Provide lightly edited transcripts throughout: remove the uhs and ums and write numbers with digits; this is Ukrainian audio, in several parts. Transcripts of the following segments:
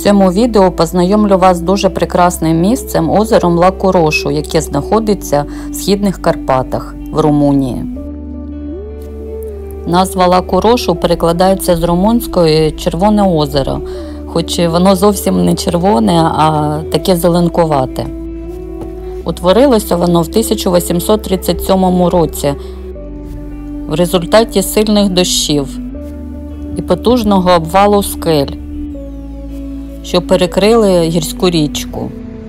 цьому відео познайомлю вас з дуже прекрасним місцем – озером Ла-Курошу, яке знаходиться в Східних Карпатах в Румунії. Назва Ла-Курошу перекладається з румунської «Червоне озеро», хоч воно зовсім не червоне, а таке зеленкувате. Утворилося воно в 1837 році в результаті сильних дощів і потужного обвалу скель, що перекрили гірську річку.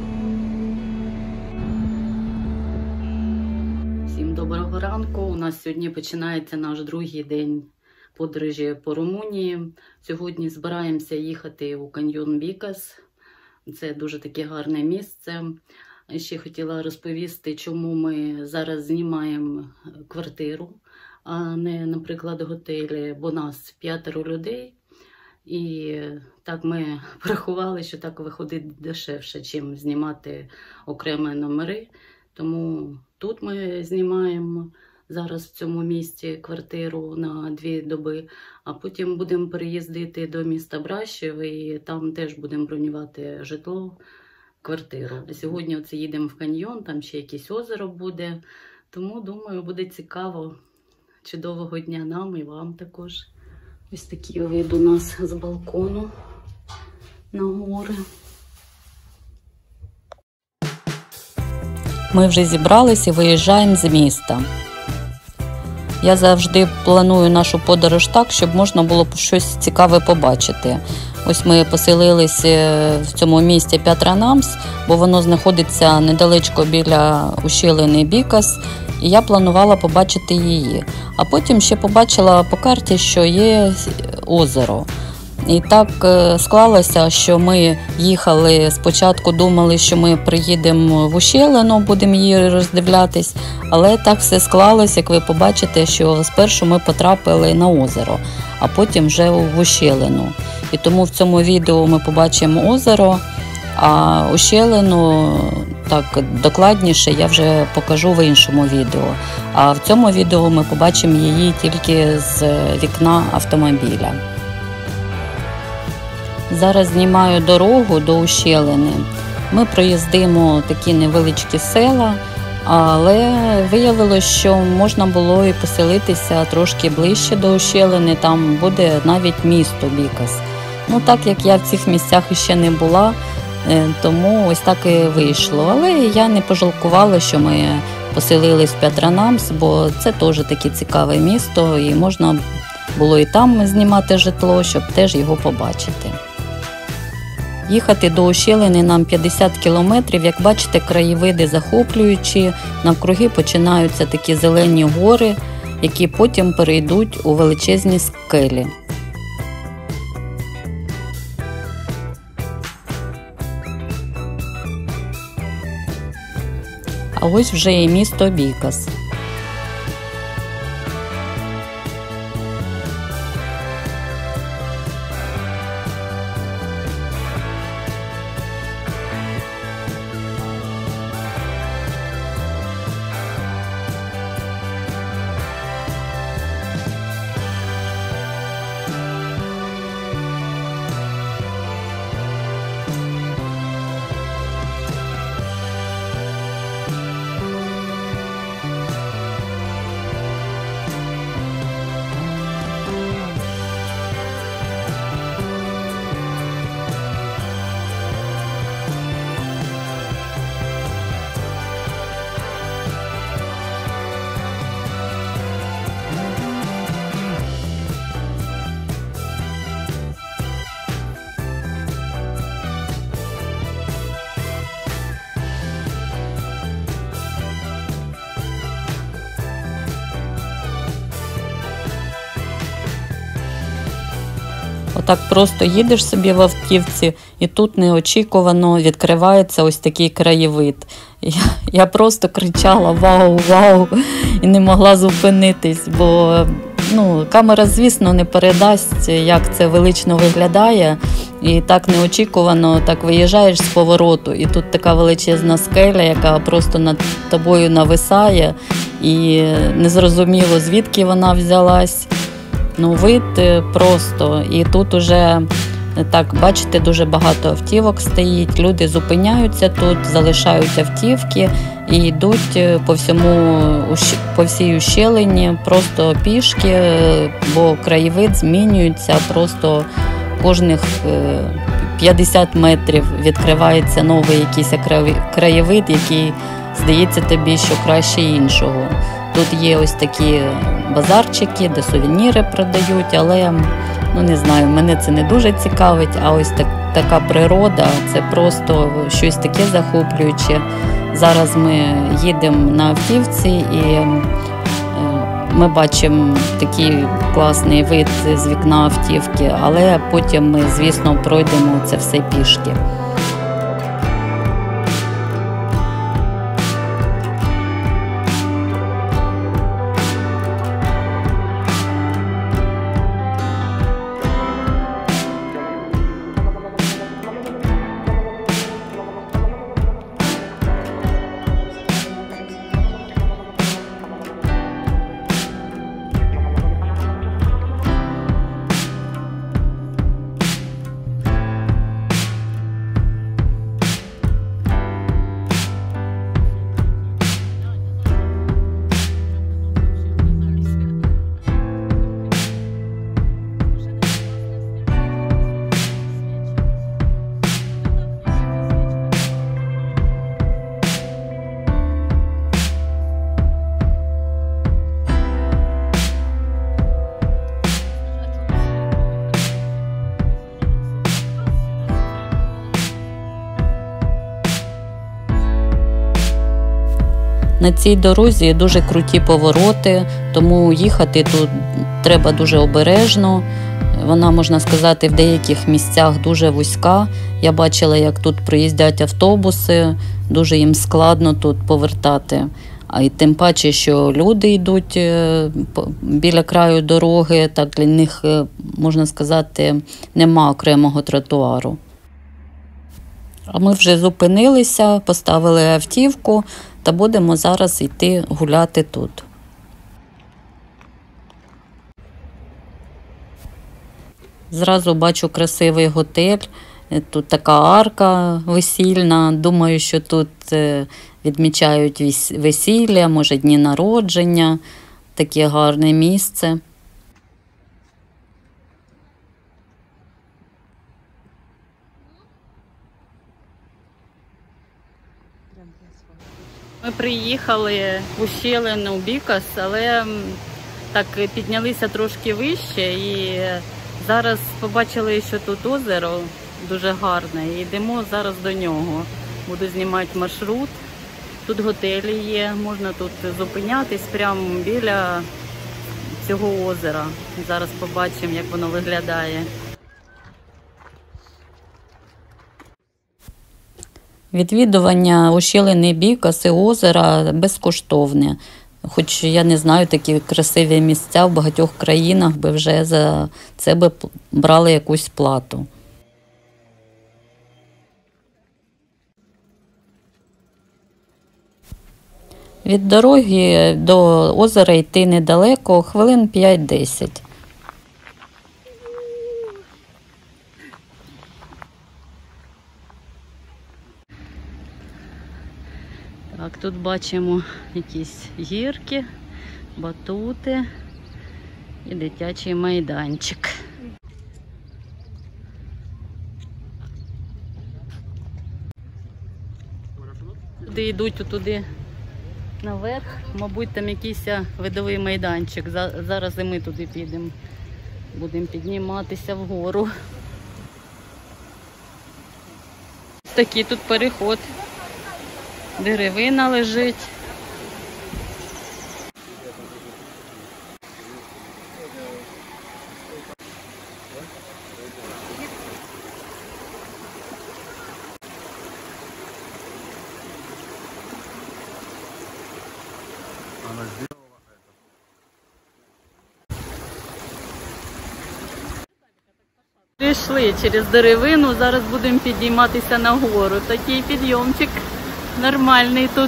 Всім доброго ранку. У нас сьогодні починається наш другий день подорожі по Румунії. Сьогодні збираємося їхати у каньйон Бікас. Це дуже таке гарне місце. Ще хотіла розповісти, чому ми зараз знімаємо квартиру, а не, наприклад, готелі, бо нас 5 людей. І так ми порахували, що так виходить дешевше, чим знімати окремі номери. Тому тут ми знімаємо зараз в цьому місті квартиру на 2 доби, а потім будемо переїздити до міста Бращів і там теж будемо бронювати житло, квартиру. Сьогодні оце їдемо в каньйон, там ще якесь озеро буде, тому, думаю, буде цікаво. Чудового дня нам і вам також. Ось такий вид у нас з балкону на гори. Ми вже зібрались і виїжджаємо з міста. Я завжди планую нашу подорож так, щоб можна було щось цікаве побачити. Ось ми поселились в цьому місті Пятранамс, бо воно знаходиться недалечко біля ущелини Бікас, і я планувала побачити її. А потім ще побачила по карті, що є озеро. І так склалося, що ми їхали, спочатку думали, що ми приїдемо в ущелину, будемо її роздивлятись, але так все склалося, як ви побачите, що спершу ми потрапили на озеро, а потім вже в ущелину. І тому в цьому відео ми побачимо озеро, а ущелину так докладніше я вже покажу в іншому відео. А в цьому відео ми побачимо її тільки з вікна автомобіля. Зараз знімаю дорогу до ущелини. Ми проїздимо такі невеличкі села, але виявилося, що можна було і поселитися трошки ближче до ущелини, там буде навіть місто Бікас. Ну, так як я в цих місцях ще не була, тому ось так і вийшло. Але я не пожалкувала, що ми поселились в Пятранамс, бо це теж таке цікаве місто, і можна було і там знімати житло, щоб теж його побачити. Їхати до ущелини нам 50 кілометрів. Як бачите, краєвиди захоплюючі, навкруги починаються такі зелені гори, які потім перейдуть у величезні скелі. А ось вже і місто Бікас. Отак просто їдеш собі в автівці, і тут неочікувано відкривається ось такий краєвид. Я просто кричала «Вау, вау!» і не могла зупинитись, бо камера, звісно, не передасть, як це велично виглядає. І так неочікувано, так виїжджаєш з повороту, і тут така величезна скеля, яка просто над тобою нависає, і незрозуміло, звідки вона взялась. Вид просто. І тут уже Так, бачите, дуже багато автівок стоїть, люди зупиняються тут, залишають автівки і йдуть по всій ущелині просто пішки, бо краєвид змінюється, просто кожних 50 метрів відкривається новий якийсь краєвид, який здається тобі, що краще іншого. Тут є ось такі базарчики, де сувеніри продають, але не знаю, мене це не дуже цікавить, а ось така природа, це просто щось таке захоплююче. Зараз ми їдемо на автівці і ми бачимо такий класний вид з вікна автівки, але потім ми, звісно, пройдемо це все пішки. На цій дорозі дуже круті повороти, тому їхати тут треба дуже обережно. Вона, можна сказати, в деяких місцях дуже вузька. Я бачила, як тут приїздять автобуси, дуже їм складно тут повертати. А й тим паче, що люди йдуть біля краю дороги, так для них, можна сказати, нема окремого тротуару. А ми вже зупинилися, поставили автівку та будемо зараз йти гуляти тут. Зразу бачу красивий готель, тут така арка весільна. Думаю, що тут відмічають весілля, може дні народження, таке гарне місце. Ми приїхали в ущелину Бікас, але так піднялися трошки вище і зараз побачили, що тут озеро дуже гарне і йдемо зараз до нього. Буду знімати маршрут. Тут готелі є, можна тут зупинятись прямо біля цього озера. Зараз побачимо, як воно виглядає. Відвідування ущелини Бікас і озера безкоштовне. Хоч я не знаю, такі красиві місця в багатьох країнах би вже за це би брали якусь плату. Від дороги до озера йти недалеко, хвилин 5-10. Так, тут бачимо якісь гірки, батути і дитячий майданчик. Туди йдуть, туди наверх, мабуть, там якийсь видовий майданчик. Зараз і ми туди підемо. Будемо підніматися вгору. Такий тут переход. Деревина лежить. Прийшли через деревину, зараз будемо підійматися нагору. Такий підйомчик нормальний тут.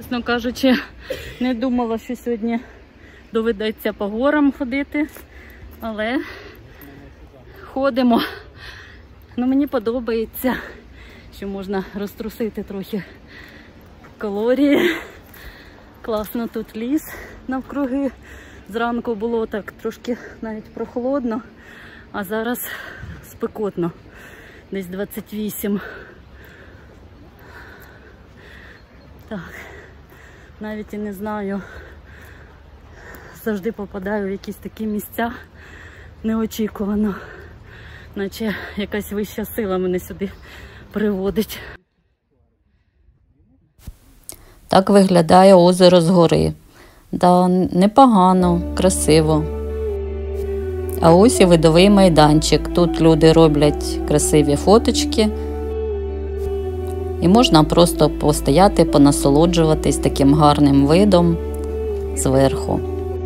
Чесно кажучи, не думала, що сьогодні доведеться по горам ходити, але ходимо. Ну, мені подобається, що можна розтрусити трохи калорії. Класно тут ліс навкруги. Зранку було так трошки навіть прохолодно, а зараз спекотно. Десь 28. Так, навіть і не знаю. Завжди попадаю в якісь такі місця неочікувано. Наче якась вища сила мене сюди приводить. Так виглядає озеро згори. Да, непогано, красиво. А ось і видовий майданчик. Тут люди роблять красиві фоточки. І можна просто постояти, понасолоджуватись таким гарним видом зверху.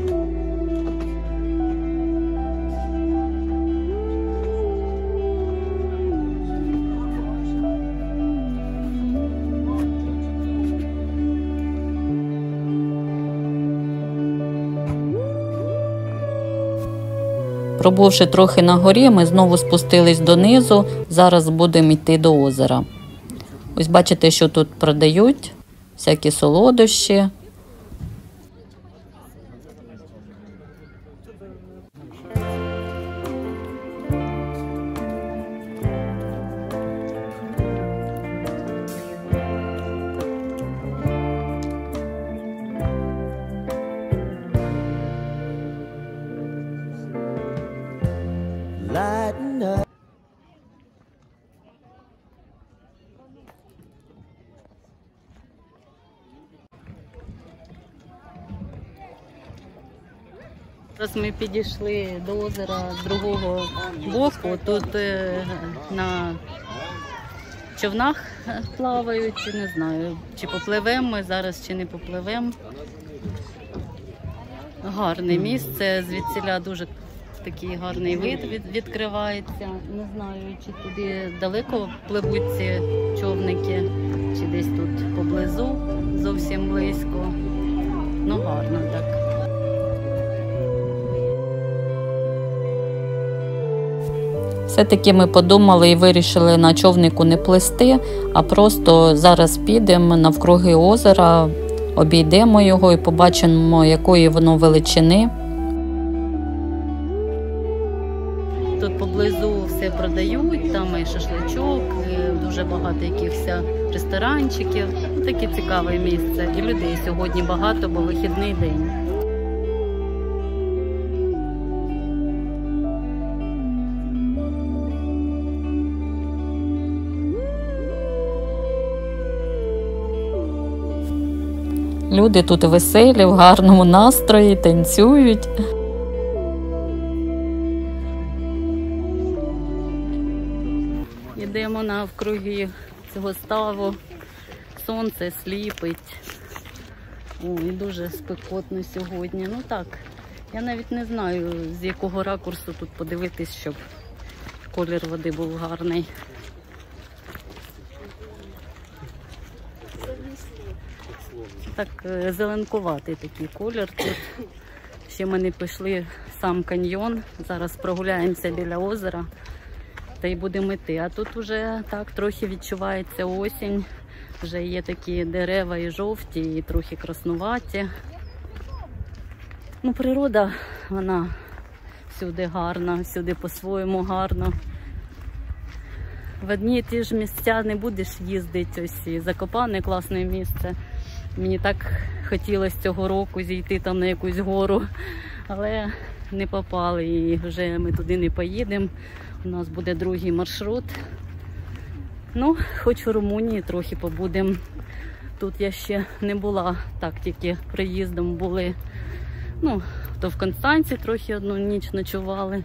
Пробувши трохи на горі, ми знову спустились донизу, зараз будемо йти до озера. Ось бачите, що тут продають, всякі солодощі. Зараз ми підійшли до озера з другого боку. Тут на човнах плавають, чи не знаю, чи попливемо ми зараз, чи не попливемо. Гарне місце, звідсіля дуже такий гарний вид відкривається. Не знаю, чи туди далеко пливуть ці човники, чи десь тут поблизу, зовсім близько. Ну гарно так. Все-таки ми подумали і вирішили на човнику не плисти, а просто зараз підемо навкруги озера, обійдемо його і побачимо, якої воно величини. Тут поблизу все продають, там і шашличок, і дуже багато якихось ресторанчиків. Таке цікаве місце. І людей сьогодні багато, бо вихідний день. Люди тут веселі, в гарному настрої, танцюють. Йдемо навкруги цього ставу. Сонце сліпить. Ой, дуже спекотно сьогодні. Ну так, я навіть не знаю, з якого ракурсу тут подивитись, щоб колір води був гарний. Так, зеленкуватий такий колір тут. Ще ми не пішли в сам каньйон. Зараз прогуляємося біля озера та й будемо йти. А тут вже так трохи відчувається осінь. Вже є такі дерева і жовті, і трохи краснуваті. Ну, природа, вона всюди гарна, всюди по-своєму гарно. В одні і ті ж місця не будеш їздити. Ось і Закопане класне місце. Мені так хотілося цього року зійти там на якусь гору, але не попали і вже ми туди не поїдемо. У нас буде другий маршрут. Ну, хоч у Румунії трохи побудемо. Тут я ще не була, так тільки приїздом були. Ну, то в Констанці трохи одну ніч ночували.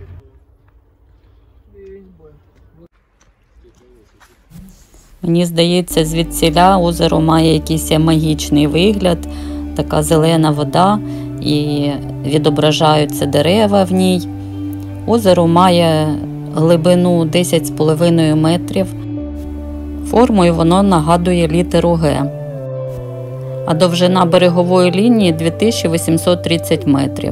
Мені здається, звідсіля озеро має якийсь магічний вигляд, така зелена вода і відображаються дерева в ній. Озеро має глибину 10,5 метрів. Формою воно нагадує літеру Г. а довжина берегової лінії 2830 метрів.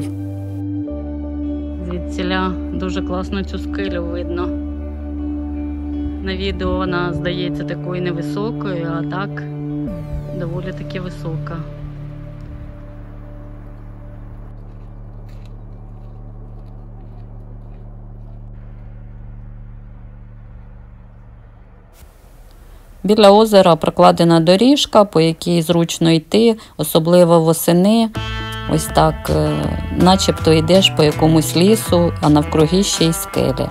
Звідсіля дуже класно цю скелю видно. На відео вона здається такою невисокою, а так доволі таки висока. Біля озера прокладена доріжка, по якій зручно йти, особливо восени. Ось так, начебто йдеш по якомусь лісу, а навкруги ще й скелі.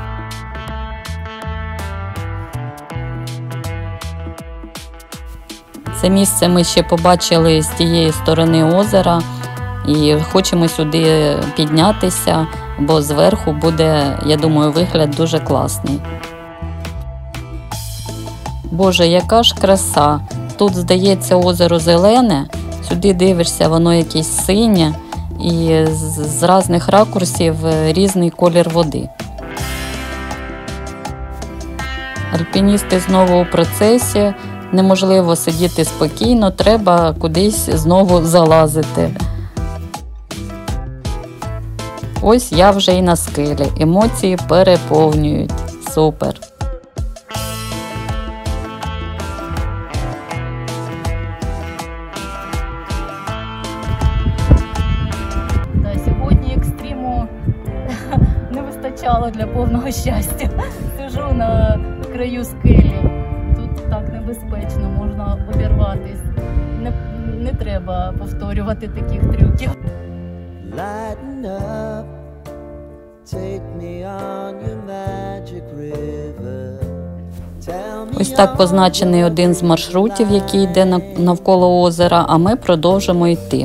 Це місце ми ще побачили з тієї сторони озера і хочемо сюди піднятися, бо зверху буде, я думаю, вигляд дуже класний. Боже, яка ж краса! Тут, здається, озеро зелене, сюди дивишся, воно якесь синє, і з різних ракурсів різний колір води. Альпіністи знову у процесі, неможливо сидіти спокійно, треба кудись знову залазити. Ось я вже і на скелі, емоції переповнюють. Супер! Сьогодні екстриму не вистачало для повного щастя. Сижу на краю скелі. Тут так небезпечно, можна обірватись. Не треба повторювати таких трюків. Ось так позначений один з маршрутів, який йде навколо озера, а ми продовжимо йти.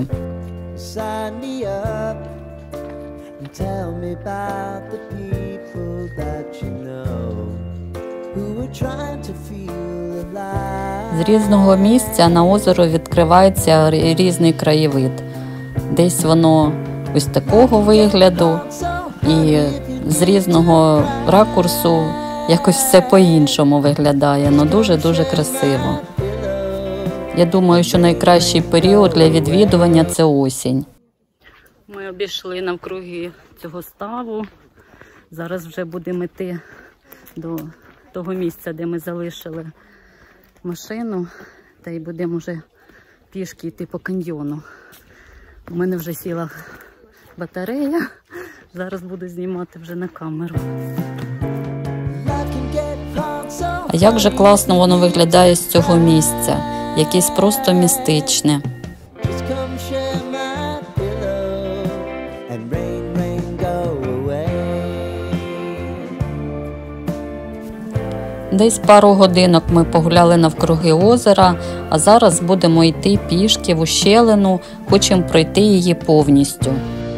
З різного місця на озеро відкривається різний краєвид. Десь воно ось такого вигляду, і з різного ракурсу якось все по-іншому виглядає, але дуже-дуже красиво. Я думаю, що найкращий період для відвідування – це осінь. Ми обійшли навкруги цього ставу. Зараз вже будемо йти до того місця, де ми залишили машину, та й будемо вже пішки йти по каньйону. У мене вже сіла батарея, зараз буду знімати вже на камеру. А як же класно воно виглядає з цього місця, якесь просто містичне. Десь пару годинок ми погуляли навкруги озера, а зараз будемо йти пішки в ущелину, хочемо пройти її повністю.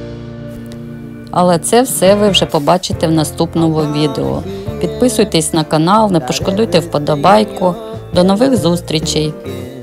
Але це все ви вже побачите в наступному відео. Підписуйтесь на канал, не пошкодуйте вподобайку. До нових зустрічей!